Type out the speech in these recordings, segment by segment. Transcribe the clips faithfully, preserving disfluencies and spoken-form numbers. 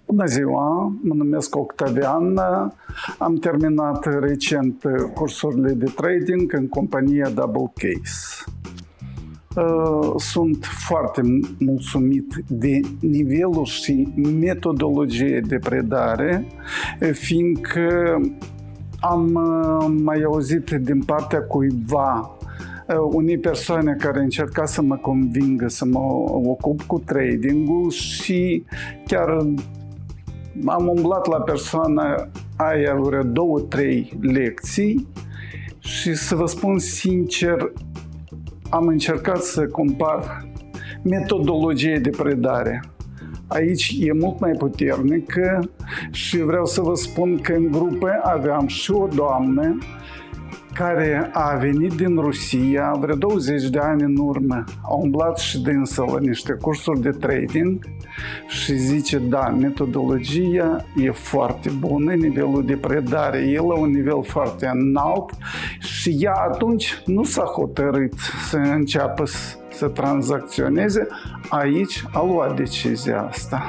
Bună ziua, mă numesc Octavian, am terminat recent cursurile de trading în compania Double Case. Sunt foarte mulțumit de nivelul și metodologie de predare, fiindcă am mai auzit din partea cuiva unei persoane care încerca să mă convingă să mă ocup cu trading-ul și chiar am umblat la persoana aia vreo două, trei lecții și să vă spun sincer, am încercat să compar metodologie de predare. Aici e mult mai puternică și vreau să vă spun că în grupă aveam și o doamnă care a venit din Rusia vreo douăzeci de ani în urmă. A umblat și dânsă la niște cursuri de trading și zice, da, metodologia e foarte bună, nivelul de predare e la un nivel foarte înalt și ea atunci nu s-a hotărât să înceapă să tranzacționeze. Aici a luat decizia asta.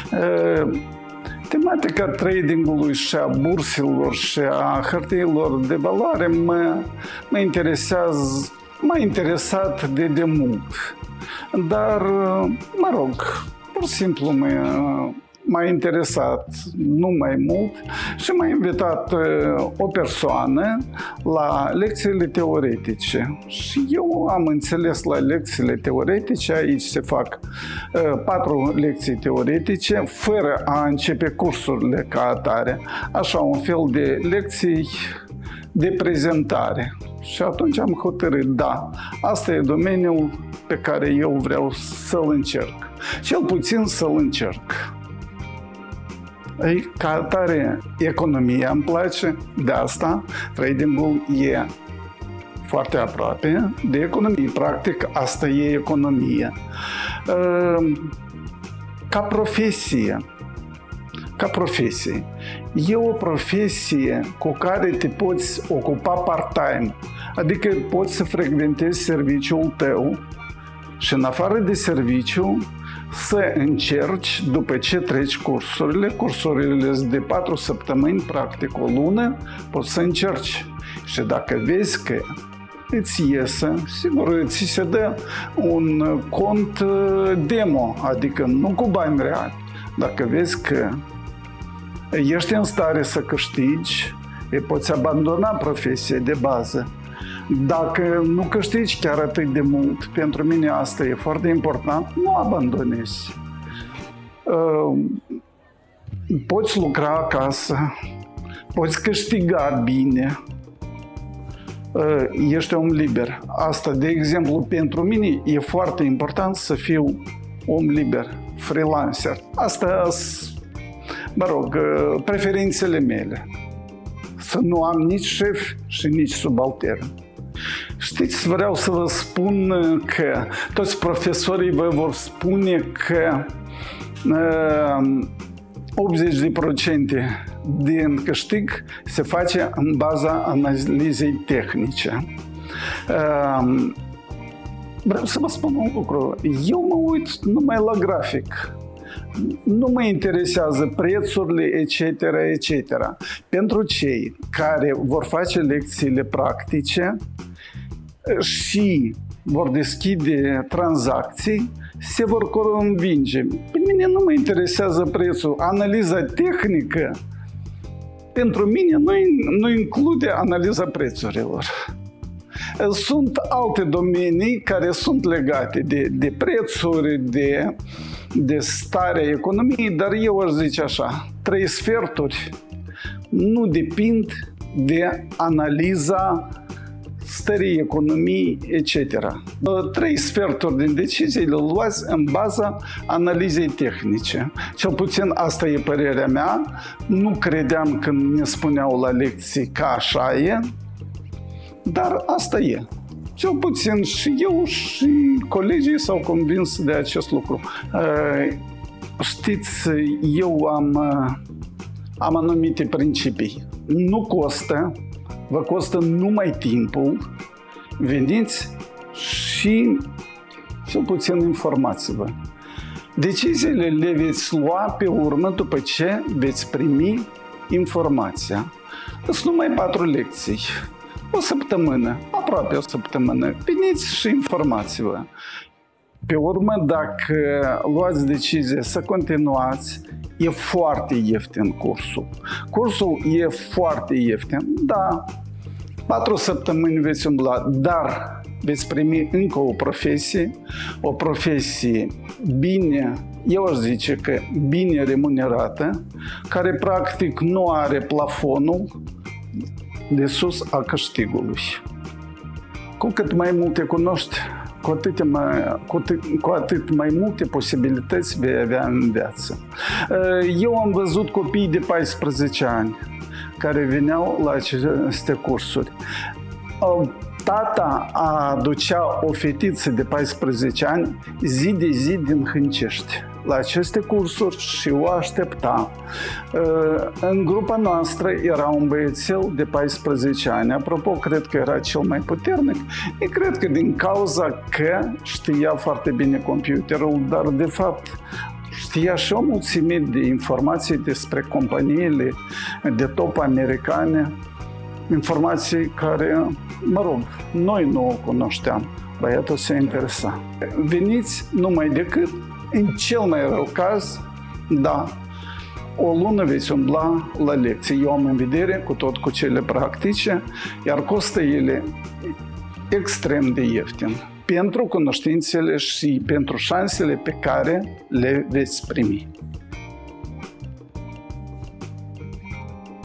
Tematica tradingului și a burselor și a hârtiilor de valoare mă, mă interesează, m-a interesat de demult. Dar, mă rog, pur și simplu m-a interesat nu mai mult și m-a invitat o persoană la lecțiile teoretice. Și eu am înțeles la lecțiile teoretice, aici se fac uh, patru lecții teoretice, fără a începe cursurile ca atare, așa un fel de lecții de prezentare. Și atunci am hotărât, da, asta e domeniul pe care eu vreau să-l încerc. Cel puțin să-l încerc. Ca atare, economia îmi place, de asta tradingul e foarte aproape de economie. Practic, asta e economia. Ca profesie, ca profesie, e o profesie cu care te poți ocupa part-time, adică poți să frecventezi serviciul tău și în afară de serviciu să încerci, după ce treci cursurile, cursurile sunt de patru săptămâni, practic o lună, poți să încerci. Și dacă vezi că îți iese, sigur, ți se dă un cont demo, adică nu cu bani reali. Dacă vezi că ești în stare să câștigi, poți abandona profesia de bază. Dacă nu câștigi chiar atât de mult, pentru mine asta e foarte important, nu abandonezi. Poți lucra acasă, poți câștiga bine, ești om liber. Asta, de exemplu, pentru mine e foarte important să fiu om liber, freelancer. Asta, mă rog, preferințele mele. Să nu am nici șef și nici subaltern. Știți, vreau să vă spun că toți profesorii vă vor spune că uh, optzeci la sută din câștig se face în baza analizei tehnice. Uh, vreau să vă spun un lucru. Eu mă uit numai la grafic. Nu mă interesează prețurile, et cetera, et cetera. Pentru cei care vor face lecțiile practice și vor deschide tranzacții, se vor convinge. Pe mine nu mă interesează prețul. Analiza tehnică, pentru mine, nu, nu include analiza prețurilor. Sunt alte domenii care sunt legate de, de prețuri, de, de starea economiei, dar eu aș zice așa, trei sferturi nu depind de analiza stării economiei, et cetera. Trei sferturi din decizii le luați în baza analizei tehnice. Cel puțin asta e părerea mea. Nu credeam când ne spuneau la lecții că așa e, dar asta e. Cel puțin și eu și colegii s-au convins de acest lucru. Știți, eu am, am anumite principii. Nu costă, vă costă numai timpul, veniți și cel puțin informați-vă. Deciziile le veți lua pe urmă după ce veți primi informația. Sunt numai patru lecții. O săptămână, aproape o săptămână. Veniți și informați-vă. Pe urmă, dacă luați decizia să continuați, e foarte ieftin cursul. Cursul e foarte ieftin, da, patru săptămâni veți umbla, dar veți primi încă o profesie, o profesie bine, eu aș zice că bine remunerată, care practic nu are plafonul de sus a câștigului. Cu cât mai multe cunoști, cu atât mai, cu atât, cu atât mai multe posibilități vei avea în viață. Eu am văzut copii de paisprezece ani care veneau la aceste cursuri. Tata aducea o fetiță de paisprezece ani zi de zi din Hâncești la aceste cursuri și o aștepta. În grupa noastră era un băiețel de paisprezece ani. Apropo, cred că era cel mai puternic. E cred că din cauza că știa foarte bine computerul, dar de fapt știa și o mulțime de informații despre companiile de top americane, informații care, mă rog, noi nu o cunoșteam. Băiatul se interesa. Veniți numai decât, în cel mai rău caz, da, o lună veți umbla la lecții. Eu am în vedere cu tot cu cele practice, iar costă ele extrem de ieftin pentru cunoștințele și pentru șansele pe care le veți primi.